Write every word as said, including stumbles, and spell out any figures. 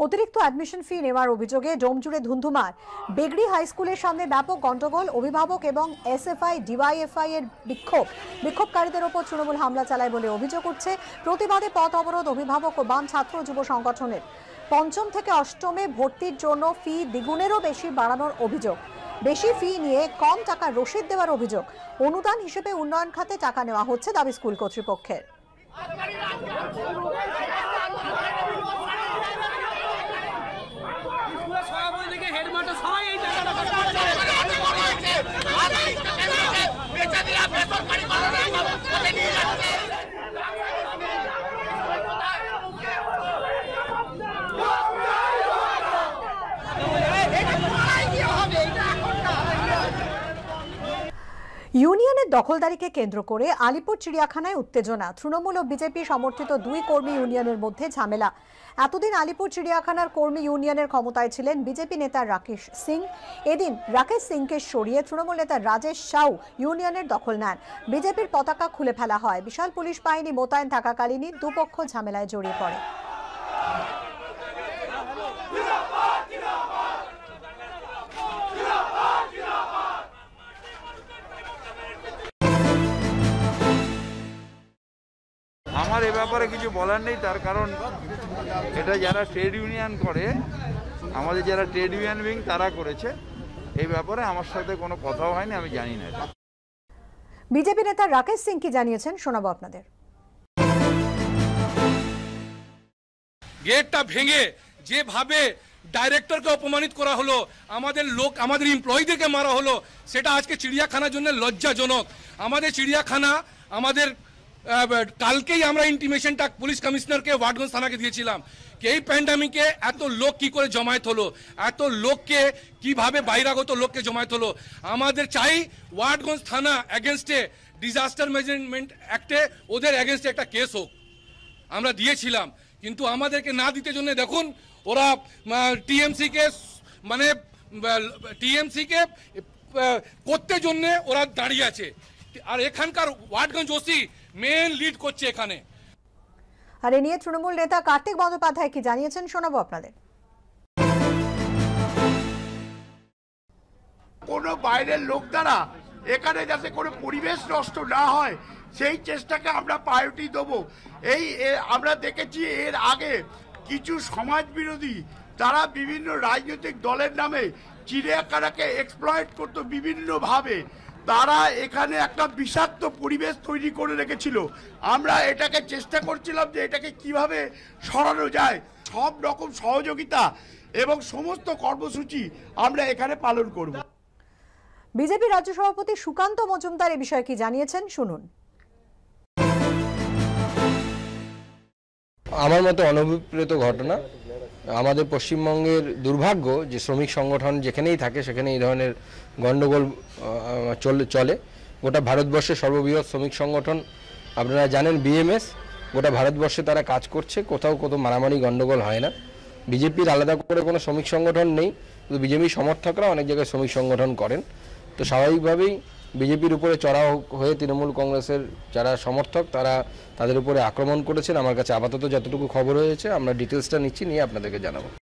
অতিরিক্ত অ্যাডমিশন ফি নেওয়ার অভিযোগে ডোমজুড়ে ধুন্ধুমার। বেগড়ি হাই স্কুলের সামনে ব্যাপক গন্ডগোল, অভিভাবক এবং এসএফআই ডিওয়াইএফআই এর বিক্ষোভ। বিক্ষোভকারীদের ওপর তৃণমূল হামলা চালায় বলে অভিযোগ উঠছে। প্রতিবাদে পথ অবরোধ অভিভাবক ও বাম ছাত্র যুব সংগঠনের। পঞ্চম থেকে অষ্টমে ভর্তির জন্য ফি দ্বিগুণেরও বেশি বাড়ানোর অভিযোগ। বেশি ফি নিয়ে কম টাকা রসিদ দেওয়ার অভিযোগ। অনুদান হিসেবে উন্নয়ন খাতে টাকা নেওয়া হচ্ছে দাবি স্কুল কর্তৃপক্ষের। ইউনিয়নের দখলদারিকে কেন্দ্র করে আলিপুর চিড়িয়াখানায় উত্তেজনা। তৃণমূল ও বিজেপি সমর্থিত দুই কর্মী ইউনিয়নের মধ্যে ঝামেলা। এতদিন আলিপুর চিড়িয়াখানার কর্মী ইউনিয়নের ক্ষমতায় ছিলেন বিজেপি নেতা রাকেশ সিং। এদিন রাকেশ সিংকে সরিয়ে তৃণমূল নেতা রাজেশ সাউ ইউনিয়নের দখল নেন। বিজেপির পতাকা খুলে ফেলা হয়। বিশাল পুলিশ বাহিনী মোতায়েন থাকাকালীনই দুপক্ষ ঝামেলায় জড়িয়ে পড়ে। আমার এ ব্যাপারে কিছু বলার নেই, তার কারণ এটা যারা ট্রেড ইউনিয়ন করে, আমাদের যারা ট্রেড ইউনিয়ন উইং তারা করেছে। এই ব্যাপারে আমার সাথে কোনো কথাও হয়নি, আমি জানি না। বিজেপি নেতা রাকেশ সিং কি জানিয়েছেন শোনাবো আপনাদের। গেটটা ভেঙে যেভাবে ডাইরেক্টরকে অপমানিত করা হলো, আমাদের লোক আমাদের এমপ্লয়ীদেরকে মারা হলো, সেটা আজকে চিড়িয়াখানার জন্য লজ্জাজনক। আমাদের চিড়িয়াখানা আমাদের কালকেই আমরা ইন্টিমেশনটা পুলিশ কমিশনারকে ওয়াটগঞ্জ থানাকে দিয়েছিলাম কি এই প্যান্ডামিকে এত লোক কি করে জমায়েত হলো, এত লোককে কিভাবে বহিরাগত লোককে জমায়েত হলো। আমাদের চাই ওয়াটগঞ্জ থানা এগেনস্টে ডিজাস্টার ম্যানেজমেন্ট অ্যাক্টে ওদের এগেনস্টে একটা কেস হোক। আমরা দিয়েছিলাম, কিন্তু আমাদেরকে না দিতে জন্য দেখুন ওরা টিএমসিকে মানে টিএমসিকে করতে জন্যে ওরা দাঁড়িয়ে আছে। আর এখানকার ওয়াটগঞ্জ ওসি মেন লিড করছে এখানে। আর এ নিয়ে তৃণমূল নেতা কার্তিক বন্দ্যোপাধ্যায় কি জানিয়েছেন শোনাবো আপনাদের। কোনো বাইরের লোক দ্বারা এখানে যাতে কোনো পরিবেশ নষ্ট না হয় সেই চেষ্টাকে আমরা প্রায়োরিটি দেবো। এই আমরা দেখেছি এর আগে কিছু সমাজ বিরোধী তারা বিভিন্ন রাজনৈতিক দলের নামে চিড়িয়াখানাকে এক্সপ্লয়েট করতো বিভিন্নভাবে। তারা এখানে একটা বিষাক্ত পরিবেশ তৈরি করে রেখেছিল। আমরা এটাকে চেষ্টা করছিলাম যে এটাকে কিভাবে সরানো যায়। সব রকম সহযোগিতা এবং সমস্ত কর্মসূচি আমরা এখানে পালন করব। বিজেপি রাজ্য সভাপতি সুকান্ত মজুমদার এ বিষয়ে কি জানিয়েছেন শুনুন। আমার মতে অনভিপ্রেত ঘটনা। আমাদের পশ্চিমবঙ্গের দুর্ভাগ্য যে শ্রমিক সংগঠন যেখানেই থাকে সেখানে এই ধরনের গণ্ডগোল চলে। গোটা ভারতবর্ষের সর্ববৃহৎ শ্রমিক সংগঠন আপনারা জানেন বিএমএস, গোটা ভারতবর্ষে তারা কাজ করছে, কোথাও কোথাও মারামারি গণ্ডগোল হয় না। বিজেপির আলাদা করে কোনো শ্রমিক সংগঠন নেই, কিন্তু বিজেপি সমর্থকরা অনেক জায়গায় শ্রমিক সংগঠন করেন। তো স্বাভাবিকভাবেই বিজেপির উপরে চড়াও হয়ে তৃণমূল কংগ্রেসের যারা সমর্থক তারা তাদের উপরে আক্রমণ করেছেন। আমার কাছে আপাতত যতটুকু খবর হয়েছে আমরা ডিটেলসটা নিচ্ছি, নিয়ে আপনাদেরকে জানাবো।